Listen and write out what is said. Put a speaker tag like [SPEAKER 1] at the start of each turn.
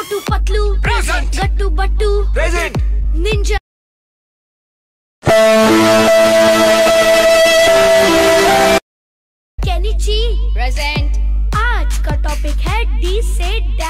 [SPEAKER 1] Montu Patlu,
[SPEAKER 2] Present.
[SPEAKER 1] Gattu Battu,
[SPEAKER 2] Present.
[SPEAKER 1] Ninja. Kenichi,
[SPEAKER 3] Present.
[SPEAKER 1] आज का topic है D से